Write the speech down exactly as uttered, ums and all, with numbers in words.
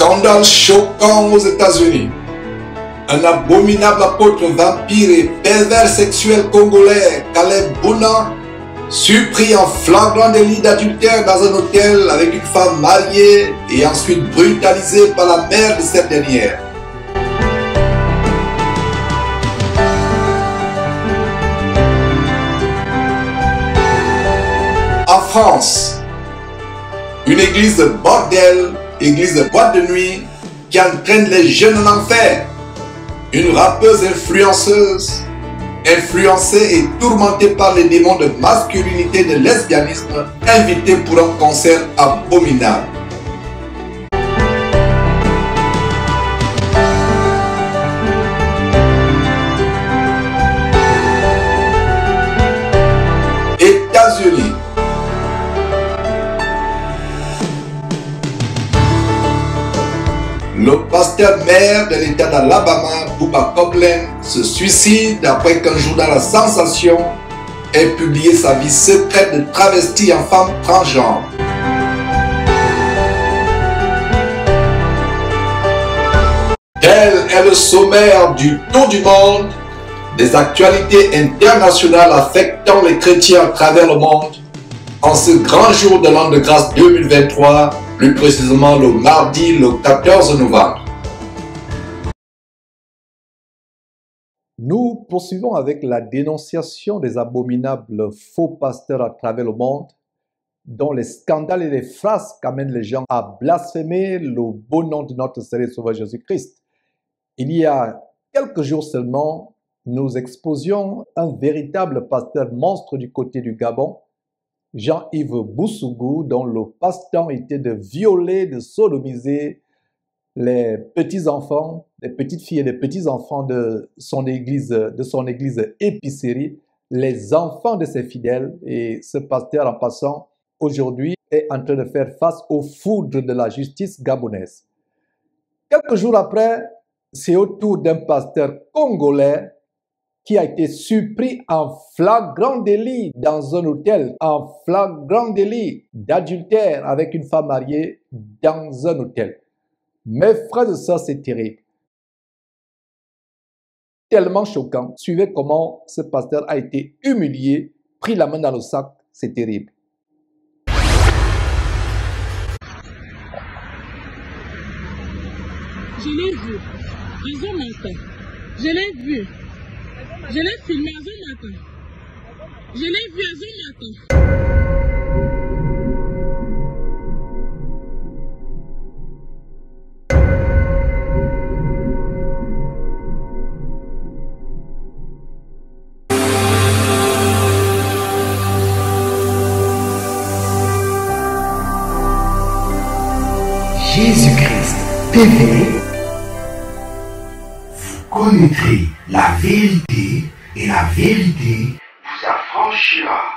Scandale choquant aux États-Unis. Un abominable apôtre vampire et pervers sexuel congolais, Caleb Bouna, surpris en flagrant délit d'adultère dans un hôtel avec une femme mariée et ensuite brutalisé par la mère de cette dernière. En France, une église de bordel, église de boîte de nuit qui entraîne les jeunes en enfer. Une rappeuse influenceuse, influencée et tourmentée par les démons de masculinité et de lesbianisme, invitée pour un concert abominable. États-Unis. Le pasteur maire de l'État d'Alabama, Bubba Copeland, se suicide après qu'un journal à sensation ait publié sa vie secrète de travesti en femme transgenre. Tel est le sommaire du tour du monde des actualités internationales affectant les chrétiens à travers le monde en ce grand jour de l'an de grâce deux mille vingt-trois, plus précisément le mardi le quatorze novembre. Nous poursuivons avec la dénonciation des abominables faux pasteurs à travers le monde, dont les scandales et les frasques amènent les gens à blasphémer le beau nom de notre Seigneur et Sauveur Jésus-Christ. Il y a quelques jours seulement, nous exposions un véritable pasteur monstre du côté du Gabon, Jean-Yves Boussougou, dont le passe-temps était de violer, de sodomiser les petits-enfants, les petites filles et les petits-enfants de son église, de son église épicerie, les enfants de ses fidèles. Et ce pasteur, en passant, aujourd'hui, est en train de faire face aux foudres de la justice gabonaise. Quelques jours après, c'est au tour d'un pasteur congolais qui a été surpris en flagrant délit dans un hôtel, en flagrant délit d'adultère avec une femme mariée dans un hôtel. Mes frères et sœurs, c'est terrible. Tellement choquant. Suivez comment ce pasteur a été humilié, pris la main dans le sac, c'est terrible. Je l'ai vu, raison matin. Je l'ai vu. Je l'ai filmé à un matin. Je l'ai vu à un matin. Jésus-Christ T V, vous connaîtrez la vérité et la vérité vous affranchira.